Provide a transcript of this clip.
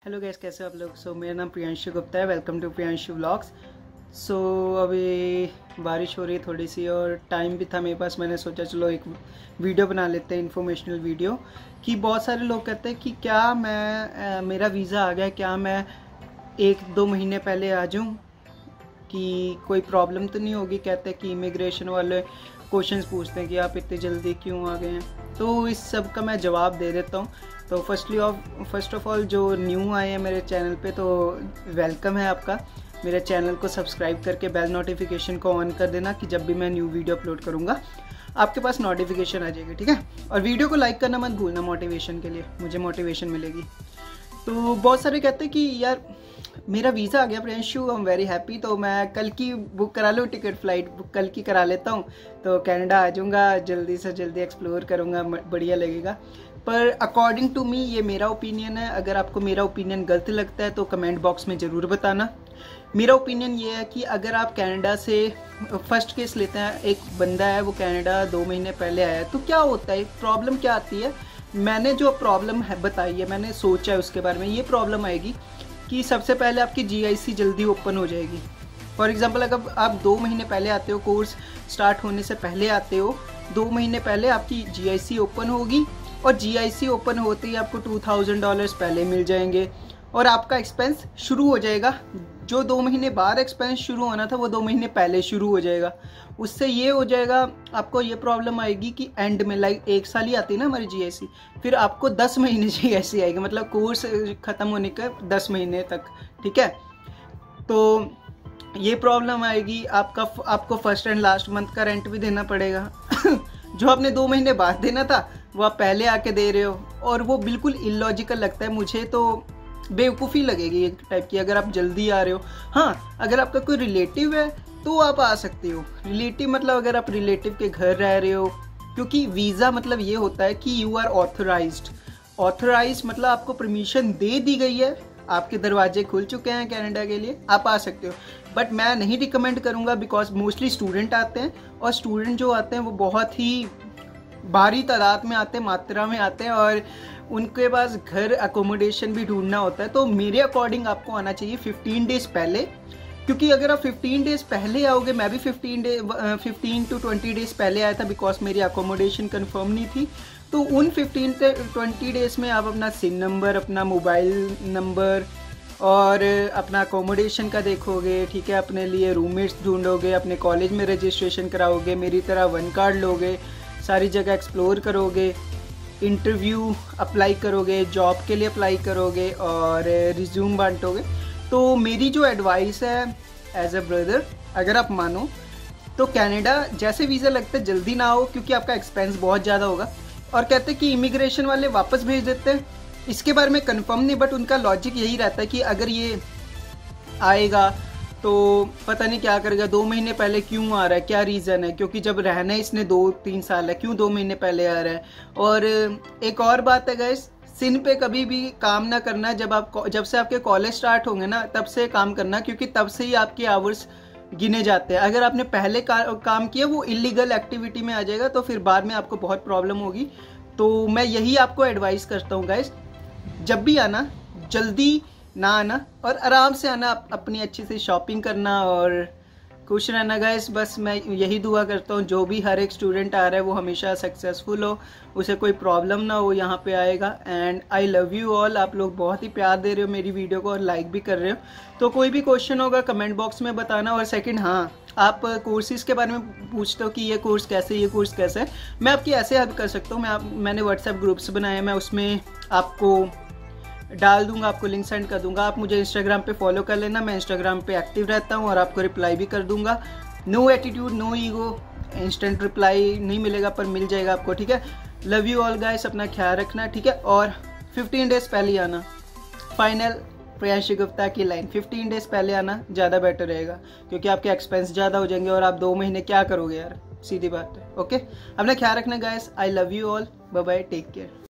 Hello guys, कैसे हो आप लोग। मेरा नाम प्रियांशु गुप्ता है। Welcome to Priyanshu vlogs. अभी बारिश हो रही है थोड़ी सी और टाइम भी था मेरे पास। मैंने सोचा चलो एक वीडियो बना लेते हैं, इन्फॉर्मेशनल वीडियो। कि बहुत सारे लोग कहते हैं कि क्या मैं मेरा वीज़ा आ गया, क्या मैं 1-2 महीने पहले आ जाऊँ, कि कोई प्रॉब्लम तो नहीं होगी। कहते हैं कि इमिग्रेशन वाले क्वेश्चंस पूछते हैं कि आप इतनी जल्दी क्यों आ गए हैं। तो इस सब का मैं जवाब दे देता हूँ। तो फर्स्ट ऑफ ऑल जो न्यू आए हैं मेरे चैनल पे, तो वेलकम है आपका। मेरे चैनल को सब्सक्राइब करके बेल नोटिफिकेशन को ऑन कर देना कि जब भी मैं न्यू वीडियो अपलोड करूँगा आपके पास नोटिफिकेशन आ जाएगी, ठीक है। और वीडियो को लाइक करना मत भूलना, मोटिवेशन के लिए, मुझे मोटिवेशन मिलेगी। तो बहुत सारे कहते हैं कि यार मेरा वीज़ा आ गया Priyanshu, I am very happy, तो मैं कल की बुक करा लूँ, टिकट फ्लाइट बुक कल की करा लेता हूँ, तो कनाडा आ जाऊँगा, जल्दी से जल्दी एक्सप्लोर करूँगा, बढ़िया लगेगा। पर अकॉर्डिंग टू मी ये मेरा ओपिनियन है। अगर आपको मेरा ओपिनियन गलत लगता है तो कमेंट बॉक्स में ज़रूर बताना। मेरा ओपिनियन ये है कि अगर आप कनाडा से फर्स्ट केस लेते हैं, एक बंदा है वो कनाडा 2 महीने पहले आया है, तो क्या होता है, प्रॉब्लम क्या आती है। मैंने जो प्रॉब्लम है बताई है, मैंने सोचा है उसके बारे में। ये प्रॉब्लम आएगी कि सबसे पहले आपकी GIC जल्दी ओपन हो जाएगी। फॉर एग्जांपल अगर आप 2 महीने पहले आते हो, कोर्स स्टार्ट होने से पहले आते हो, 2 महीने पहले आपकी GIC ओपन होगी और GIC ओपन होते ही आपको $2000 पहले मिल जाएंगे और आपका एक्सपेंस शुरू हो जाएगा। जो 2 महीने बाद एक्सपेंस शुरू होना था वो 2 महीने पहले शुरू हो जाएगा। उससे ये हो जाएगा, आपको ये प्रॉब्लम आएगी कि एंड में लाइक 1 साल ही आती है ना हमारी GIC, फिर आपको 10 महीने GIC आएगी, मतलब कोर्स ख़त्म होने के 10 महीने तक, ठीक है। तो ये प्रॉब्लम आएगी। आपको फर्स्ट एंड लास्ट मंथ का रेंट भी देना पड़ेगा जो आपने 2 महीने बाद देना था वो आप पहले आके दे रहे हो, और वो बिल्कुल इलॉजिकल लगता है मुझे। तो बेवकूफ़ी लगेगी एक टाइप की अगर आप जल्दी आ रहे हो। हाँ, अगर आपका कोई रिलेटिव है तो आप आ सकते हो। रिलेटिव मतलब अगर आप रिलेटिव के घर रह रहे हो, क्योंकि वीज़ा मतलब ये होता है कि यू आर ऑथराइज्ड मतलब आपको परमिशन दे दी गई है, आपके दरवाजे खुल चुके हैं कनाडा के लिए, आप आ सकते हो। बट मैं नहीं रिकमेंड करूँगा, बिकॉज मोस्टली स्टूडेंट आते हैं और स्टूडेंट जो आते हैं वो बहुत ही भारी तादाद में आते हैं, मात्रा में आते हैं, और उनके पास घर अकोमोडेशन भी ढूंढना होता है। तो मेरे अकॉर्डिंग आपको आना चाहिए 15 डेज़ पहले, क्योंकि अगर आप 15 डेज़ पहले आओगे, मैं भी 15 to 20 डेज़ पहले आया था, बिकॉज मेरी अकोमोडेशन कंफर्म नहीं थी। तो उन 15 से 20 डेज़ में आप अपना सिम नंबर, अपना मोबाइल नंबर और अपना अकोमोडेशन का देखोगे, ठीक है। अपने लिए रूममेट्स ढूंढोगे, अपने कॉलेज में रजिस्ट्रेशन कराओगे, मेरी तरह 1 कार्ड लोगे, सारी जगह एक्सप्लोर करोगे, इंटरव्यू अप्लाई करोगे, जॉब के लिए अप्लाई करोगे और रिज्यूम बांटोगे। तो मेरी जो एडवाइस है एज अ ब्रदर, अगर आप मानो तो कनाडा जैसे वीज़ा लगता है जल्दी ना आओ, क्योंकि आपका एक्सपेंस बहुत ज़्यादा होगा। और कहते हैं कि इमिग्रेशन वाले वापस भेज देते हैं, इसके बारे में कंफर्म नहीं, बट उनका लॉजिक यही रहता है कि अगर ये आएगा तो पता नहीं क्या करेगा, 2 महीने पहले क्यों आ रहा है, क्या रीज़न है, क्योंकि जब रहना है इसने 2-3 साल है, क्यों 2 महीने पहले आ रहा है। और एक और बात है गाइस, सिन पे कभी भी काम ना करना। जब से आपके कॉलेज स्टार्ट होंगे ना, तब से काम करना, क्योंकि तब से ही आपके आवर्स गिने जाते हैं। अगर आपने पहले काम किया वो इलीगल एक्टिविटी में आ जाएगा, तो फिर बाद में आपको बहुत प्रॉब्लम होगी। तो मैं यही आपको एडवाइस करता हूँ गाइस, जब भी आना जल्दी ना आना और आराम से आना, अपनी अच्छी से शॉपिंग करना और खुश रहना गाइस। बस मैं यही दुआ करता हूँ, जो भी हर एक स्टूडेंट आ रहा है वो हमेशा सक्सेसफुल हो, उसे कोई प्रॉब्लम ना हो यहाँ पे आएगा। And I love you all. आप लोग बहुत ही प्यार दे रहे हो मेरी वीडियो को और लाइक भी कर रहे हो। तो कोई भी क्वेश्चन होगा कमेंट बॉक्स में बताना। और सेकंड, हाँ, आप कोर्सेज के बारे में पूछते हो कि ये कोर्स कैसे, ये कोर्स कैसे है, मैं आपकी ऐसे हेल्प कर सकता हूँ। मैंने व्हाट्सएप ग्रुप्स बनाए हैं, मैं उसमें आपको डाल दूंगा, आपको लिंक सेंड कर दूंगा। आप मुझे इंस्टाग्राम पे फॉलो कर लेना, मैं इंस्टाग्राम पे एक्टिव रहता हूँ और आपको रिप्लाई भी कर दूंगा। No attitude, no ego, instant reply नहीं मिलेगा पर मिल जाएगा आपको, ठीक है। लव यू ऑल गाइस, अपना ख्याल रखना, ठीक है। और 15 डेज़ पहले आना, फाइनल प्रियांशु गुप्ता की लाइन, 15 डेज़ पहले आना ज़्यादा बेटर रहेगा, क्योंकि आपके एक्सपेंस ज़्यादा हो जाएंगे और आप 2 महीने क्या करोगे यार, सीधी बात है। ओके, अपना ख्याल रखना guys. I love you all, bye bye, take care.